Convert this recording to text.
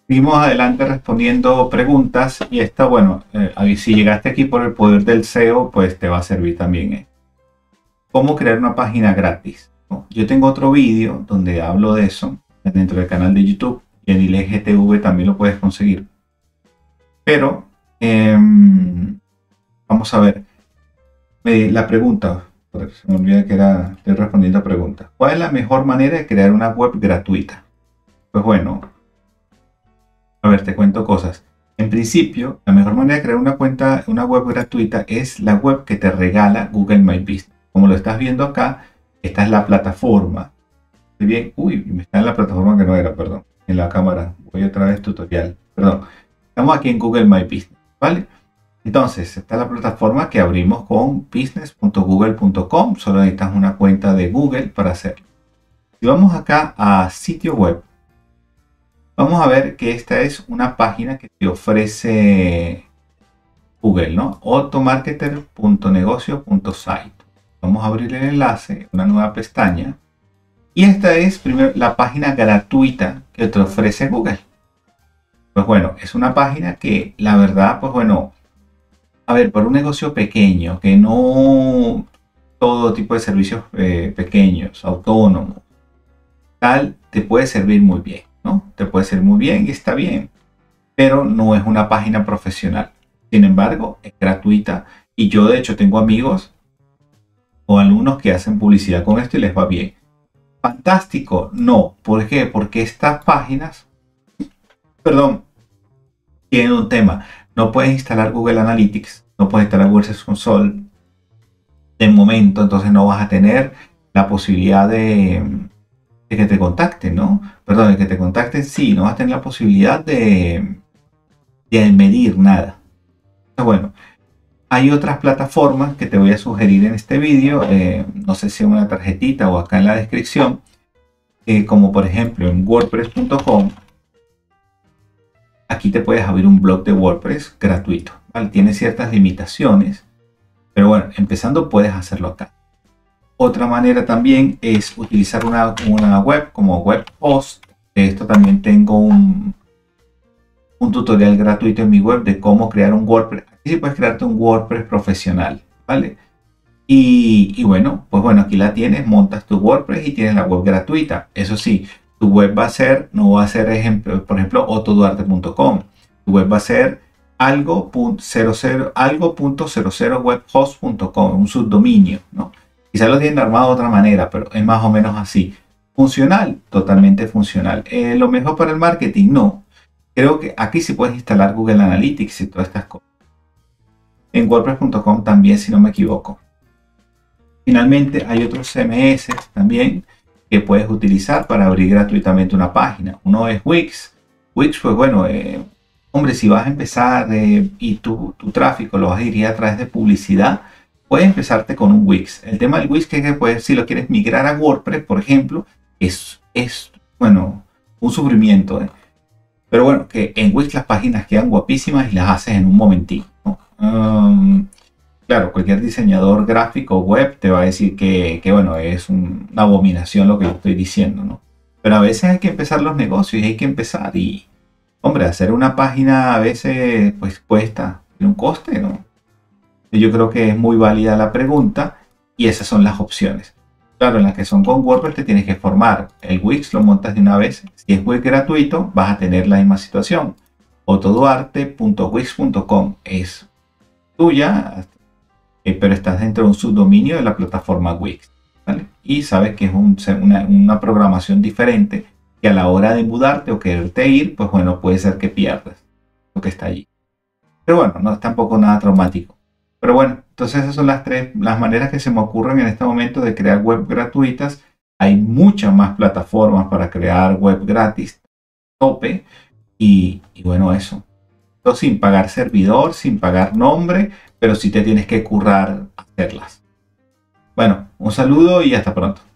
Seguimos adelante respondiendo preguntas y esta, bueno, si llegaste aquí por el poder del SEO, pues te va a servir también. ¿Cómo crear una página gratis? ¿No? Yo tengo otro vídeo donde hablo de eso dentro del canal de YouTube y en ILGTV también lo puedes conseguir. Pero vamos a ver la pregunta. Se me olvida que estoy respondiendo a preguntas. ¿Cuál es la mejor manera de crear una web gratuita? Pues bueno, a ver, te cuento cosas. En principio, la mejor manera de crear una web gratuita es la web que te regala Google My Business. Como lo estás viendo acá, esta es la plataforma. Bien, uy, me está en la plataforma que no era, perdón. En la cámara. Voy otra vez tutorial. Perdón. Estamos aquí en Google My Business, ¿vale? Entonces, esta es la plataforma que abrimos con business.google.com. Solo necesitas una cuenta de Google para hacerlo. Si vamos acá a sitio web, vamos a ver que esta es una página que te ofrece Google, ¿no? automarketer.negocio.site. Vamos a abrir el enlace, una nueva pestaña. Y esta es primero la página gratuita que te ofrece Google. Pues bueno, es una página que la verdad, pues bueno, a ver, para un negocio pequeño, que no todo tipo de servicios pequeños, autónomos, tal, te puede servir muy bien, ¿no? Te puede servir muy bien y está bien, pero no es una página profesional. Sin embargo, es gratuita y yo de hecho tengo amigos o alumnos que hacen publicidad con esto y les va bien. Fantástico, no. ¿Por qué? Porque estas páginas, perdón, tienen un tema. No puedes instalar Google Analytics, no puedes instalar Google Search Console de momento, entonces no vas a tener la posibilidad de que te contacten, ¿no? Perdón, de que te contacten, sí, no vas a tener la posibilidad de medir nada. Entonces, bueno, hay otras plataformas que te voy a sugerir en este vídeo, no sé si en una tarjetita o acá en la descripción, como por ejemplo en wordpress.com. Aquí te puedes abrir un blog de WordPress gratuito, ¿vale? Tiene ciertas limitaciones, pero bueno, empezando puedes hacerlo acá. Otra manera también es utilizar una web como web host. De esto también tengo un tutorial gratuito en mi web de cómo crear un WordPress. Aquí sí puedes crearte un WordPress profesional, ¿vale? Y bueno, pues bueno, aquí la tienes, montas tu WordPress y tienes la web gratuita. Eso sí, tu web no va a ser por ejemplo, otoduarte.com. Tu web va a ser algo.00webhost.com, un subdominio, ¿no? Quizás lo tienen armado de otra manera, pero es más o menos así. Funcional, totalmente funcional. Lo mejor para el marketing, no. Creo que aquí sí puedes instalar Google Analytics y todas estas cosas. En WordPress.com también, si no me equivoco. Finalmente, hay otros CMS también que puedes utilizar para abrir gratuitamente una página. Uno es Wix. Wix, pues bueno, hombre, si vas a empezar y tu tráfico lo vas a dirigir a través de publicidad, puedes empezarte con un Wix. El tema del Wix es que pues, si lo quieres migrar a WordPress, por ejemplo, es bueno, un sufrimiento. Pero bueno, que en Wix las páginas quedan guapísimas y las haces en un momentito, ¿no? Claro, cualquier diseñador gráfico web te va a decir que bueno, es una abominación lo que yo estoy diciendo, ¿no? Pero a veces hay que empezar los negocios y hay que empezar y, hombre, hacer una página a veces pues cuesta, tiene un coste, ¿no? Yo creo que es muy válida la pregunta y esas son las opciones. Claro, en las que son con WordPress te tienes que formar. El Wix lo montas de una vez. Si es Wix gratuito, vas a tener la misma situación. otoduarte.wix.com es tuya, pero estás dentro de un subdominio de la plataforma Wix, ¿vale? Y sabes que es una programación diferente que a la hora de mudarte o quererte ir, pues bueno, puede ser que pierdas lo que está allí. Pero bueno, no es tampoco nada traumático. Pero bueno, entonces esas son las maneras que se me ocurren en este momento de crear web gratuitas. Hay muchas más plataformas para crear web gratis, tope, y bueno, eso. Todo sin pagar servidor, sin pagar nombre, pero sí te tienes que currar hacerlas. Bueno, un saludo y hasta pronto.